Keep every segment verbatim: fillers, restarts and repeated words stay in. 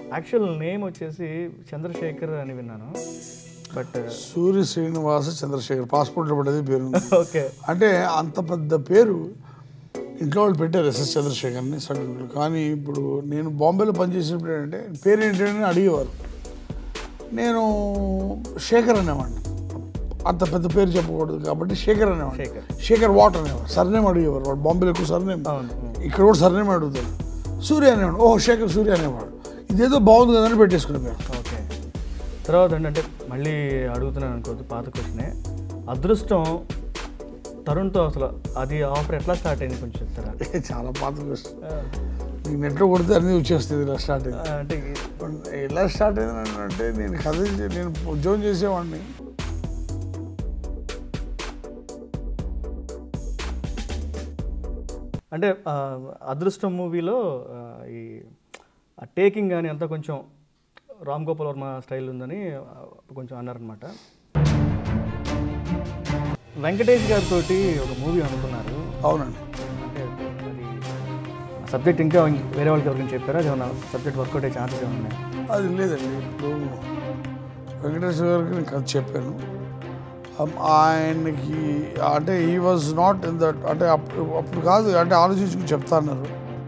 Actual name వచ్చేసి చంద్రశేఖర్ అని విన్నాను, బట్ సూర్య శ్రీనివాస చంద్రశేఖర్ పాస్పోర్ట్లో పడేది పేరు. ఓకే, అంటే అంత పెద్ద పేరు ఇంట్లో వాళ్ళు పెట్టారు ఎస్ఎస్ చంద్రశేఖర్ని సర్టిఫికెట్లు. కానీ ఇప్పుడు నేను బాంబేలో పనిచేసినప్పుడు ఏంటంటే పేరు ఏంటని అడిగేవారు. నేను శేఖర్ అనేవాడిని, అంత పెద్ద పేరు చెప్పకూడదు కాబట్టి శేఖర్ అనేవాడు. శేఖర్ వాట్ అనేవాడు. సర్నేమ్ అడిగేవారు వాళ్ళు బాంబేలో ఎక్కువ సర్నేమ్, ఇక్కడ కూడా సర్నేమ్ అడుగుతారు. సూర్య అనేవాడు, ఓహో శేఖర్ సూర్య అనేవాడు. ఇదేదో బాగుంది కదా అని పెట్టేసుకునే పేరు. ఓకే, తర్వాత ఏంటంటే మళ్ళీ అడుగుతున్నాను అనుకోవద్దు, పాత క్వశ్చనే. అదృష్టం తరుణ్తో అసలు అది ఆఫర్ ఎట్లా స్టార్ట్ అయింది కొంచెం చెప్తారా? చాలా పాత క్వశ్చన్. నీకు నెట్లో కొడితే అన్నీ వచ్చేస్తుంది. ఇలా స్టార్ట్ అయింది అంటే ఎలా స్టార్ట్ అయింది అంటే నేను కథ నేను ఉద్యోగం చేసేవాడిని. అంటే అదృష్టం మూవీలో ఈ టేకింగ్ కానీ అంతా కొంచెం రామ్ గోపాల్ వర్మ స్టైల్ ఉందని కొంచెం అన్నారనమాట. వెంకటేష్ గారితో ఒక మూవీ అనుకున్నారు. అవునండి. అంటే అది సబ్జెక్ట్ ఇంకా వేరే వాళ్ళకి ఎవరికైనా చెప్పారా? అది ఏమన్నా సబ్జెక్ట్ వర్కౌట్ అయ్యే ఛాన్సెస్ ఏమన్నా ఉన్నాయి? అది లేదండి. ఇప్పుడు వెంకటేష్ గారికి నేను కథ చెప్పాను. ఆయనకి అంటే ఈ వాజ్ నాట్ ఇన్ దట్, అంటే అప్పుడు అప్పుడు కాదు, అంటే ఆలోచించుకుని చెప్తా అన్నారు.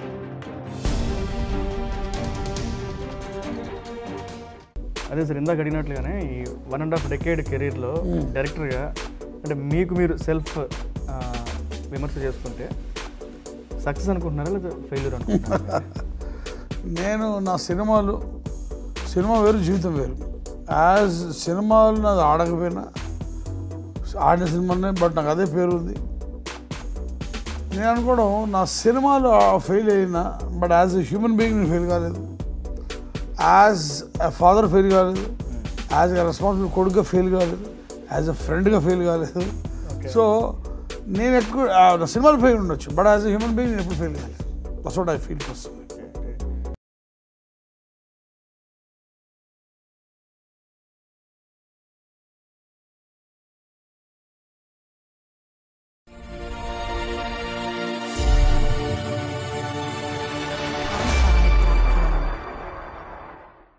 అదే సార్ ఇందాక అడిగినట్లుగానే ఈ వన్ అండ్ హాఫ్ డెకేడ్ కెరీర్లో డైరెక్టర్గా అంటే మీకు మీరు సెల్ఫ్ విమర్శ చేసుకుంటే సక్సెస్ అనుకుంటున్నారా లేదా ఫెయిల్యూర్ అనుకుంటున్నారా? నేను నా సినిమాలు సినిమా వేరు, జీవితం వేరు. యాజ్ సినిమాలు నాది ఆడకపోయినా ఆడిన సినిమానే, బట్ నాకు అదే పేరు ఉంది. నేను అనుకోవడం నా సినిమాలు ఫెయిల్ అయినా, but as a human being నేను ఫెయిల్ కాలేదు. యాజ్ ఎ ఫాదర్ ఫెయిల్ కాలేదు, యాజ్ ఎ రెస్పాన్సిబుల్ కొడుకుగా ఫెయిల్ కాలేదు, యాజ్ ఎ ఫ్రెండ్గా ఫెయిల్ కాలేదు. సో నేను ఎక్కువ నా సినిమాలు ఫెయిల్ ఉండొచ్చు, but as a human being నేను ఎప్పుడు ఫెయిల్ కాలేదు. That's what I feel first.